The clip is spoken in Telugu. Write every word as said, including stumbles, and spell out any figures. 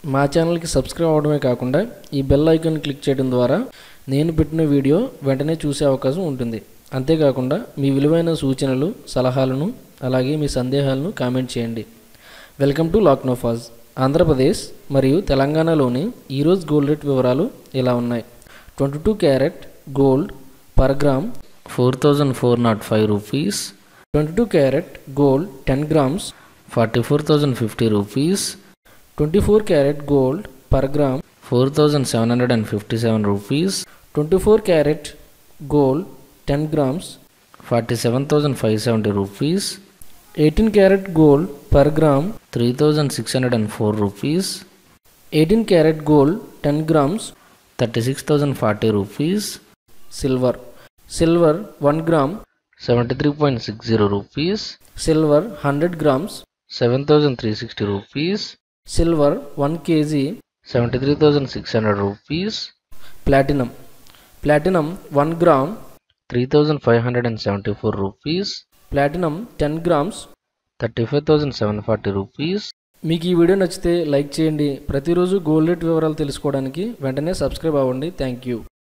మా ఛానల్ కి సబ్స్క్రైబ్ అవడమే కాకుండా ఈ బెల్ ఐకాన్ క్లిక్ చేయడం ద్వారా నేను పెట్టిన వీడియో వెంటనే చూసే అవకాశం ఉంటుంది. అంతేకాకుండా మీ విలువైన సూచనలు సలహాలను అలాగే మీ సందేహాలను కామెంట్ చేయండి. Welcome to లాక్నోఫాజ్. ఆంధ్రప్రదేశ్ మరియు తెలంగాణలోని ఈరోజు గోల్డ్ రేట్ వివరాలు ఇలా ఉన్నాయి. Twenty two carat gold per gram four thousand four nought five rupees. Twenty two carat gold ten grams forty four thousand fifty rupees. Twenty four carat gold per gram four thousand seven hundred and fifty seven rupees. Twenty four carat gold ten grams forty seven thousand five seventy rupees. Eighteen carat gold per gram three thousand six hundred and four rupees. Eighteen carat gold ten grams thirty six thousand forty rupees. Silver silver one gram seventy three point six zero rupees. Silver hundred grams seven thousand three sixty rupees. Silver one KG seventy three thousand six hundred rupees. Platinum platinum one gram three thousand five hundred and seventy four rupees. Platinum ten grams thirty five thousand seven forty rupees. మీకు ఈ వీడియో నచ్చితే లైక్ చేయండి. ప్రతిరోజు గోల్డ్ రేట్ వివరాలు తెలుసుకోవడానికి వెంటనే సబ్స్క్రైబ్ అవ్వండి. Thank you.